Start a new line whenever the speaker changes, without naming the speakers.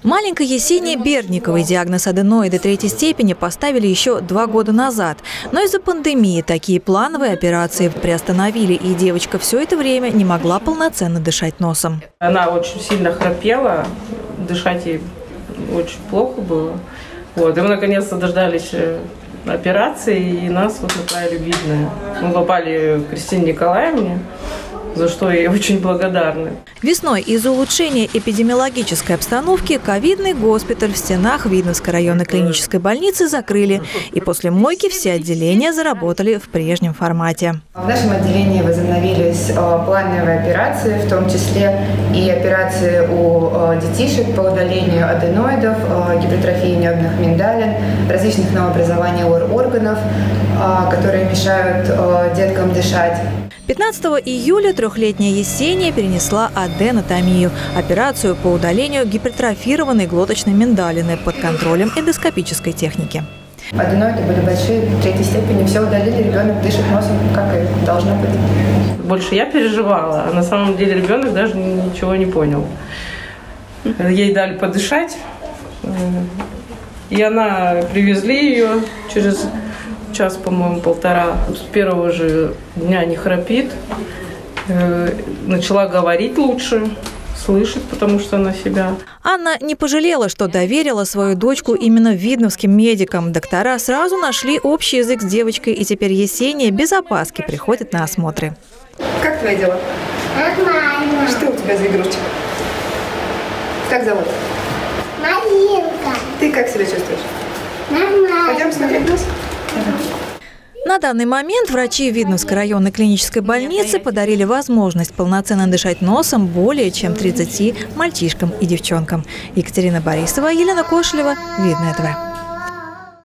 Маленькой Есении Бердниковой диагноз аденоида 3-й степени поставили еще 2 года назад. Но из-за пандемии такие плановые операции приостановили, и девочка все это время не могла полноценно дышать носом.
Она очень сильно храпела, дышать ей очень плохо было. И мы наконец-то дождались операции, и нас направили в Видное. Мы попали к Кристине Николаевне, за что ей очень благодарны.
Весной из-за улучшения эпидемиологической обстановки ковидный госпиталь в стенах Видновской районной клинической больницы закрыли. И после мойки все отделения заработали в прежнем формате.
В нашем отделении возобновились плановые операции, в том числе и операции у детишек по удалению аденоидов, гипертрофии небных миндалин, различных новообразований органов, которые мешают деткам дышать.
15 июля 3-летняя Есения перенесла аденотомию – операцию по удалению гипертрофированной глоточной миндалины под контролем эндоскопической техники.
Аденоиды были большие, 3-й степени, все удалили, ребенок дышит носом, как и должно быть.
Больше я переживала, а на самом деле ребенок даже ничего не понял. Ей дали подышать, и она привезли ее через час, по-моему, полтора. С первого же дня не храпит, начала говорить лучше, слышит, потому что она себя.
Анна не пожалела, что доверила свою дочку именно видновским медикам. Доктора сразу нашли общий язык с девочкой, и теперь Есения без опаски приходит на осмотры.
Как твои дела? Нормально. Что у тебя за игрушечка? Как зовут?
Маринка.
Ты как себя чувствуешь?
Нормально.
Пойдем смотреть нос?
На данный момент врачи Видновской районной клинической больницы подарили возможность полноценно дышать носом более чем 30 мальчишкам и девчонкам. Екатерина Борисова, Елена Кошелева, Видное ТВ.